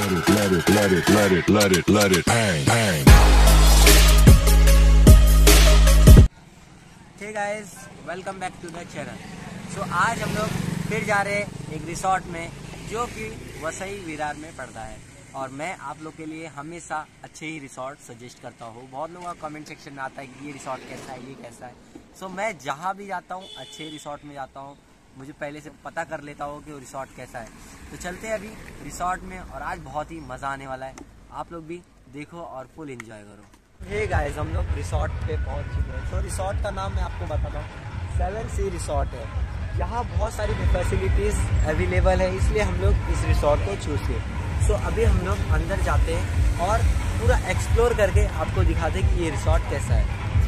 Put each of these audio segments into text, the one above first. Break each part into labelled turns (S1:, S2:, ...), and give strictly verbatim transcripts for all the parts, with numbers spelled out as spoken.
S1: it, let it, let it, let it, let it, let it bang, bang.
S2: Hey guys, welcome back to the channel. So आज हम लोग फिर जा रहे हैं एक रिसोर्ट में जो कि वसई विरार में पड़ता है, और मैं आप लोग के लिए हमेशा अच्छे ही रिसोर्ट सजेस्ट करता हूँ। बहुत लोगों का कमेंट सेक्शन में आता है कि ये रिसोर्ट कैसा है, ये कैसा है। सो so, मैं जहाँ भी जाता हूँ अच्छे रिसोर्ट में जाता हूँ, मुझे पहले से पता कर लेता हूँ कि वो रिसोर्ट कैसा है। तो चलते हैं अभी रिसोर्ट में, और आज बहुत ही मज़ा आने वाला है। आप लोग भी देखो और फुल एंजॉय करो। हे गाइस, हम लोग रिसोर्ट पे पहुँच चुके हैं। तो रिसोर्ट का नाम मैं आपको बताता हूँ, सेवन सी रिसोर्ट है। यहाँ बहुत सारी फैसिलिटीज़ अवेलेबल है, इसलिए हम लोग इस रिसोर्ट को चूज़ किए। सो so, अभी हम लोग अंदर जाते हैं और पूरा एक्सप्लोर करके आपको दिखाते हैं कि ये रिसोर्ट कैसा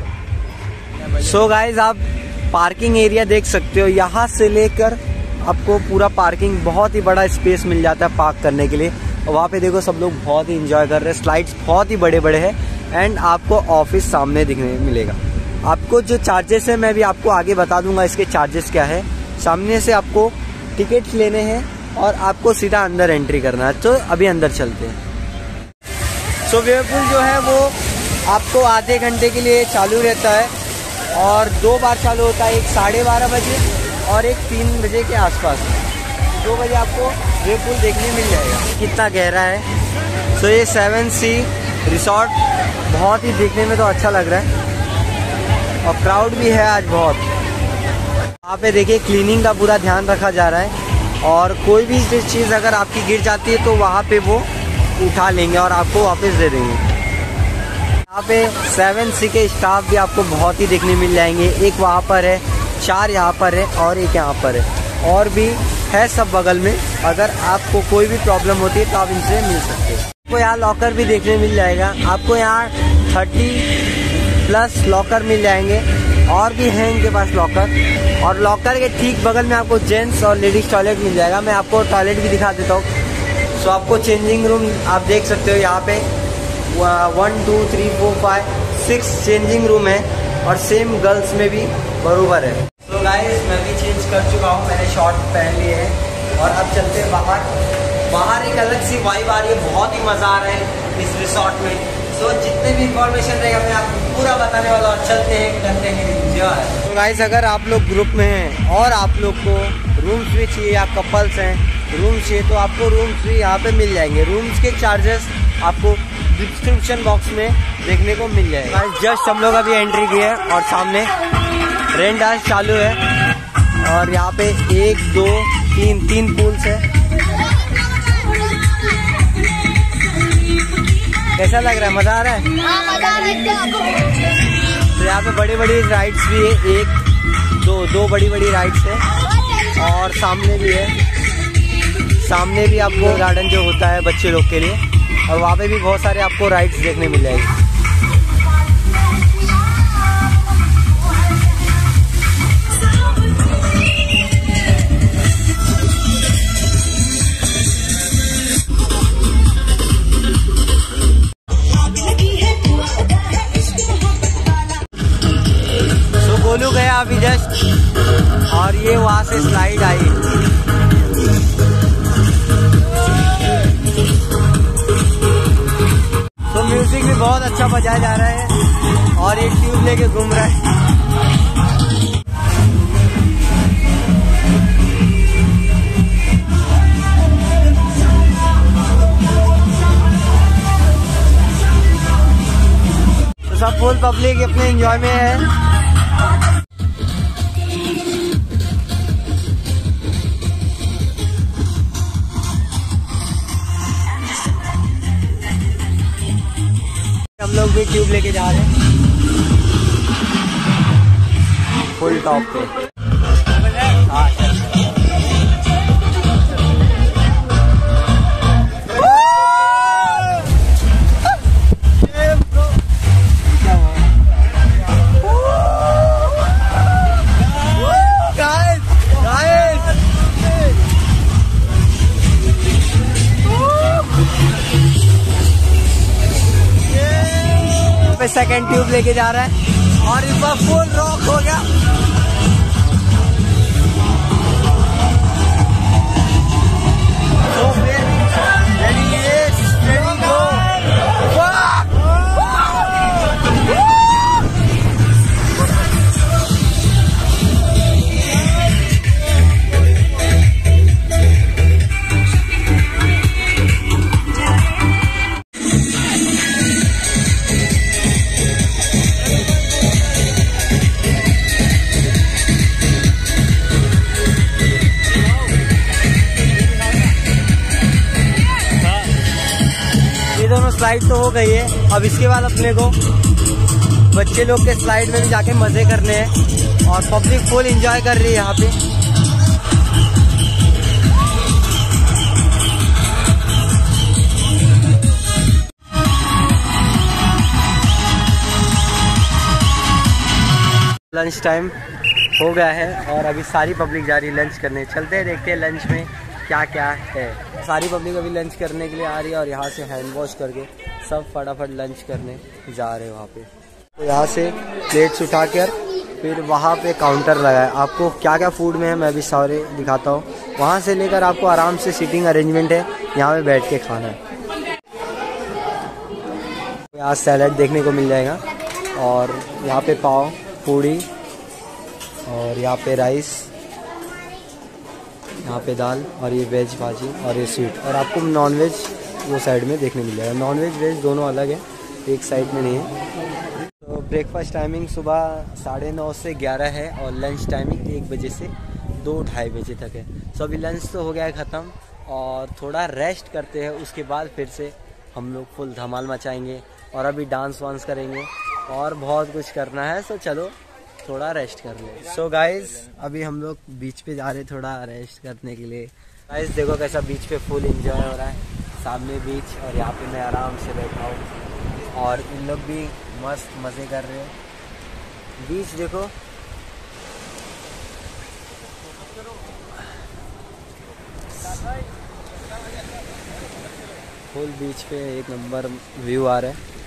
S2: है। सो so, गाइस, आप पार्किंग एरिया देख सकते हो। यहाँ से लेकर आपको पूरा पार्किंग, बहुत ही बड़ा स्पेस मिल जाता है पार्क करने के लिए। और वहाँ पे देखो सब लोग बहुत ही इंजॉय कर रहे हैं। स्लाइड्स बहुत ही बड़े बड़े हैं एंड आपको ऑफिस सामने दिखने मिलेगा। आपको जो चार्जेस है मैं भी आपको आगे बता दूंगा इसके चार्जेस क्या है। सामने से आपको टिकट्स लेने हैं और आपको सीधा अंदर एंट्री करना है। तो अभी अंदर चलते हैं। सो व्हीलपूल जो है वो आपको आधे घंटे के लिए चालू रहता है और दो बार चालू होता है, एक साढ़े बारह बजे और एक तीन बजे के आसपास। दो बजे आपको व्हीलपूल देखने मिल जाएगा। कितना गहरा है। सो ये सेवन सी रिसोर्ट बहुत ही देखने में तो अच्छा लग रहा है और क्राउड भी है आज बहुत। यहाँ पे देखिए क्लीनिंग का पूरा ध्यान रखा जा रहा है, और कोई भी चीज़ अगर आपकी गिर जाती है तो वहाँ पे वो उठा लेंगे और आपको वापस दे देंगे। यहाँ पे सेवन सी के स्टाफ भी आपको बहुत ही देखने मिल जाएंगे। एक वहाँ पर है, चार यहाँ पर है और एक यहाँ पर है, और भी है सब बगल में। अगर आपको कोई भी प्रॉब्लम होती है तो आप इनसे मिल सकते हैं। आपको यहाँ लॉकर भी देखने मिल जाएगा। आपको यहाँ थर्टी प्लस लॉकर मिल जाएंगे, और भी हैं इनके पास लॉकर। और लॉकर के ठीक बगल में आपको जेंट्स और लेडीज टॉयलेट मिल जाएगा। मैं आपको टॉयलेट भी दिखा देता हूँ। सो आपको चेंजिंग रूम आप देख सकते हो। यहाँ पे one two three four five six changing room है, और सेम गर्ल्स में भी बराबर है। तो गाइस, मैं भी चेंज कर चुका हूँ, मैंने शॉर्ट पहन लिए हैं और अब चलते हैं बाहर। बाहर एक अलग सी वाइब आ रही है, बहुत ही मज़ा आ रहा है इस रिसोर्ट में। सो so, जितने भी इंफॉर्मेशन रहेगा मैं आपको पूरा बताने वाला हूँ। चलते हैं, करते हैं एंजॉय। तो गाइस, अगर आप लोग ग्रुप में हैं और आप लोग को रूम्स भी चाहिए या कपल्स हैं रूम चाहिए, तो आपको रूम्स भी यहाँ पे मिल जाएंगे। रूम्स के चार्जेस आपको डिस्क्रिप्शन बॉक्स में देखने को मिल जाएगा। जस्ट हम लोग अभी एंट्री किए हैं और सामने रेन डांस चालू है, और यहाँ पे एक दो तीन तीन पूल्स है। कैसा लग रहा है? मजा आ रहा है?
S3: हाँ, मजा आ रहा है।
S2: तो यहाँ पे बड़ी बड़ी राइड्स भी है, एक दो दो बड़ी बड़ी राइड्स है, और सामने भी है। सामने भी आपको गार्डन जो होता है बच्चे लोग के लिए, और वहाँ पे भी बहुत सारे आपको राइड्स देखने मिल जाएगी। तो गोलू गया अभी जस्ट, और ये वहाँ से स्लाइड आई। तो म्यूजिक भी बहुत अच्छा बजाया जा रहा है, और एक ट्यूब लेके घूम रहा है। तो सब फुल पब्लिक अपने एंजॉय में है। हम लोग भी ट्यूब लेके जा रहे हैं फुल टॉप पे। हाँ, सेकेंड ट्यूब लेके जा रहा है और इस बार फुल रॉक हो गया। तो फिर रेडी स्लाइड तो हो गई है, अब इसके बाद अपने को बच्चे लोग के स्लाइड में भी जाके मजे करने हैं और पब्लिक फुल एंजॉय कर रही है यहाँ पे। लंच टाइम हो गया है और अभी सारी पब्लिक जा रही है लंच करने। चलते हैं, देखते हैं लंच में क्या क्या है। सारी पब्लिक अभी लंच करने के लिए आ रही है और यहाँ से हैंड वॉश करके सब फटाफट लंच करने जा रहे हैं वहाँ पे। तो यहाँ से प्लेट्स उठा कर फिर वहाँ पे काउंटर लगा है। आपको क्या क्या फूड में है मैं भी सारे दिखाता हूँ। वहाँ से लेकर आपको आराम से सीटिंग अरेंजमेंट है, यहाँ पे बैठ के खाना है। यहाँ सैलड देखने को मिल जाएगा और यहाँ पे पाव, पूड़ी और यहाँ पे राइस, यहाँ पे दाल और ये वेज भाजी और ये स्वीट। और आपको नॉन वेज वो साइड में देखने मिल जाएगा। नॉन वेज वेज दोनों अलग है, एक साइड में नहीं है। तो ब्रेकफास्ट टाइमिंग सुबह साढ़े नौ से ग्यारह है और लंच टाइमिंग एक बजे से दो ढाई बजे तक है। सो अभी लंच तो हो गया है ख़त्म और थोड़ा रेस्ट करते हैं, उसके बाद फिर से हम लोग फुल धमाल मचाएंगे और अभी डांस वांस करेंगे और बहुत कुछ करना है। सो चलो थोड़ा रेस्ट कर ले। सो गाइज अभी हम लोग बीच पे जा रहे हैं थोड़ा रेस्ट करने के लिए। गाइज देखो कैसा बीच पे फुल एंजॉय हो रहा है, सामने बीच और यहाँ पे मैं आराम से बैठा हूँ और इन लोग भी मस्त मज़े कर रहे हैं। बीच देखो, फुल बीच पे एक नंबर व्यू आ रहा है।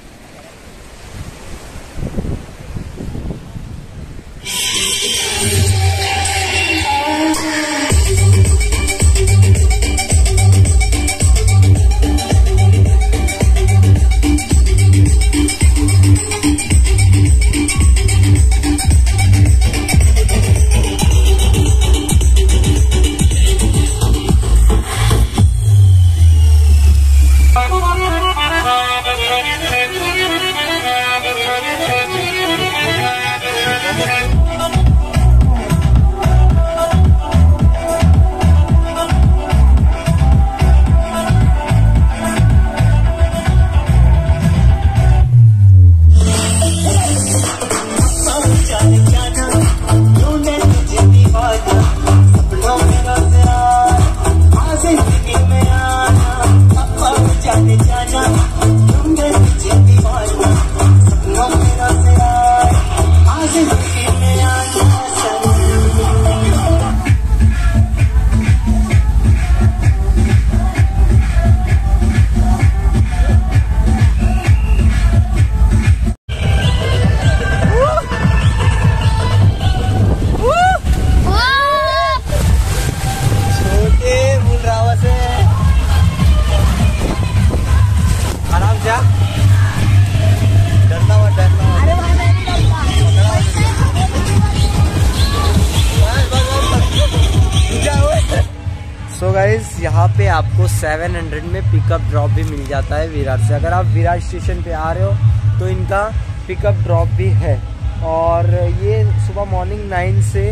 S2: सो गाइज यहाँ पे आपको सेवन हंड्रेड में पिकअप ड्रॉप भी मिल जाता है विरार से। अगर आप विरार स्टेशन पे आ रहे हो तो इनका पिकअप ड्रॉप भी है और ये सुबह मॉर्निंग नाइन से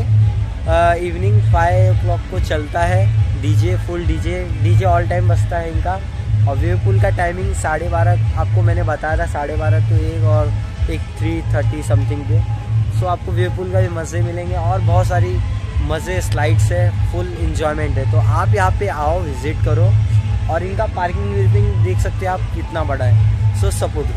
S2: इवनिंग फाइव ओ क्लॉक को चलता है। DJ full DJ DJ all time बजता है इनका। और वेव पूल का टाइमिंग साढ़े बारह आपको मैंने बताया था, साढ़े बारह तो एक और एक थ्री थर्टी समथिंग पे। सो आपको वेव पूल का भी मज़े मिलेंगे और बहुत सारी मज़े स्लाइड्स है, फुल इंजॉयमेंट है। तो आप यहाँ पे आओ, विज़िट करो और इनका पार्किंग विर्किंग देख सकते हैं आप कितना बड़ा है। सो सपोर्ट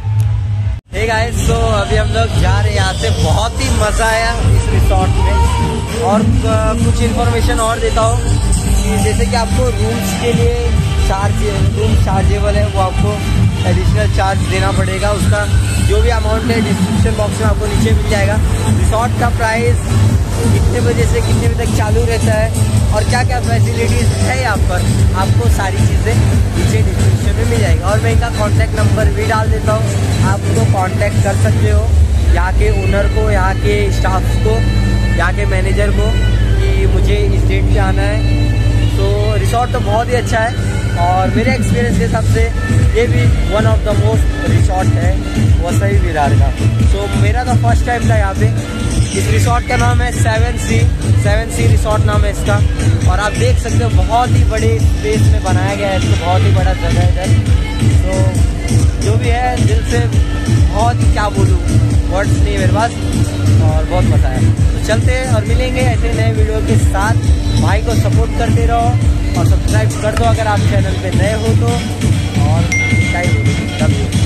S2: करो। हे गाइस, सो अभी हम लोग जा रहे हैं यहाँ से। बहुत ही मज़ा आया इस रिसोर्ट में। और कुछ इन्फॉर्मेशन और देता हूँ कि जैसे कि आपको रूम्स के लिए चार्ज रूम चार्जेबल है, वो आपको एडिशनल चार्ज देना पड़ेगा। उसका जो भी अमाउंट है डिस्क्रिप्शन बॉक्स में आपको नीचे मिल जाएगा। रिसोर्ट का प्राइस कितने बजे से कितने बजे तक चालू रहता है और क्या क्या फैसिलिटीज़ है यहाँ पर, आपको सारी चीज़ें नीचे डिस्क्रिप्शन में मिल जाएगी। और मैं इनका कॉन्टैक्ट नंबर भी डाल देता हूँ, आप उनको कॉन्टैक्ट कर सकते हो, यहाँ के ओनर को, यहाँ के स्टाफ को, यहाँ के मैनेजर को, कि मुझे इस डेट पे आना है। तो रिसोर्ट तो बहुत ही अच्छा है और मेरे एक्सपीरियंस के हिसाब से ये भी one of the most resort है वसई विरार का। तो मेरा तो फर्स्ट टाइम था यहाँ पे। इस रिसोर्ट का नाम है seven sea seven sea resort नाम है इसका। और आप देख सकते हो बहुत ही बड़े स्पेस में बनाया गया है इसको, बहुत ही बड़ा जगह है इधर। तो जो भी है दिल से बहुत क्या बोलूँ, वर्ड्स नहीं मेरे पास, और बहुत मज़ा आया। तो चलते हैं और मिलेंगे ऐसे नए वीडियो के साथ। भाई को सपोर्ट करते रहो और सब्सक्राइब कर दो अगर आप चैनल पे नए हो तो। और क्या ही बोलूँ, लव यू।